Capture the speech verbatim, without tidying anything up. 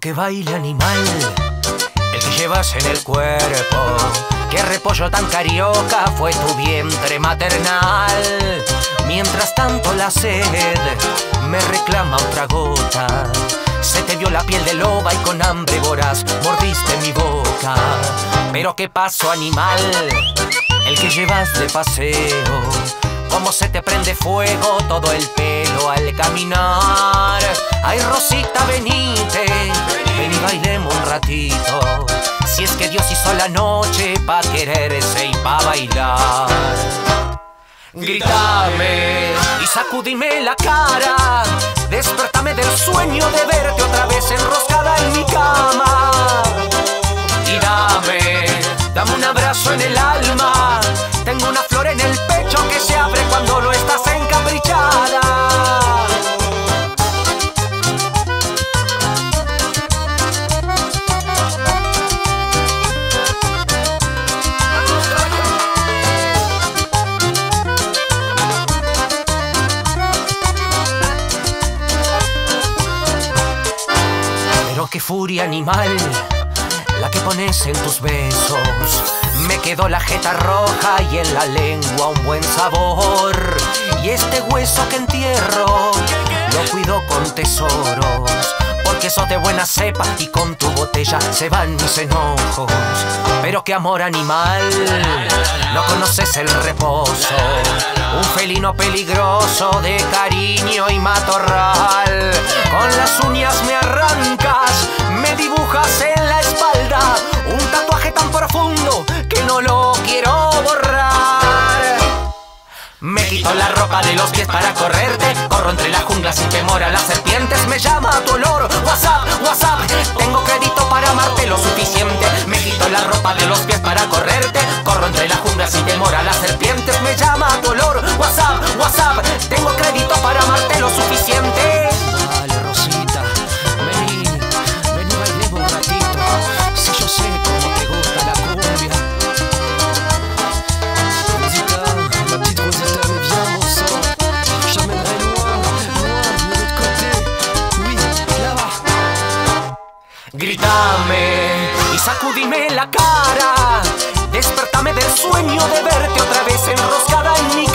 que baile animal, el que llevas en el cuerpo. Qué repollo tan carioca fue tu vientre maternal. Mientras tanto la sed me reclama otra gota. Se te vio la piel de loba y con hambre voraz mordiste mi boca. Pero qué paso animal, el que llevas de paseo. Cómo se te prende fuego todo el pelo al caminar. Ay, Rosita, venite, ven y bailemos un ratito. Si es que Dios hizo la noche pa' quererse y pa' bailar. Grítame y sacudime la cara, despertame del sueño de verte otra vez enroscada en mi cama. Y dame, dame un abrazo en el alma. Tengo una flor en el pecho que se abre cuando no estás encaprichada. Pero qué furia animal la que pones en tus besos. Me quedó la jeta roja y en la lengua un buen sabor. Y este hueso que entierro lo cuido con tesoros, porque sos de buena cepa y con tu botella se van mis enojos. Pero qué amor animal, no conoces el reposo. Un felino peligroso de cariño y matorral. Con las uñas me arrancas, me dibujas en la espalda un tatuaje tan profundo que no lo quiero borrar. Me quito la ropa de los pies para correrte. Corro entre la jungla sin temor a las serpientes. Me llama tu olor, WhatsApp, WhatsApp. Tengo crédito para amarte lo suficiente. Me quito la ropa de los pies para correrte. Corro entre la jungla sin temor a las serpientes. Me llama tu olor, WhatsApp, WhatsApp. Tengo crédito para amarte lo suficiente. Dale, Rosita, vení, vení, bailemos un ratito. Si yo sé cómo te gusta la cumbia. Rosita, ma petite Rosita, mais viens mon sang. J'emmènerai loin, loin, de l'autre côté. Oui, là-bas. Grítame y sacudime la cara, despertame del sueño de verte otra vez enroscada en mi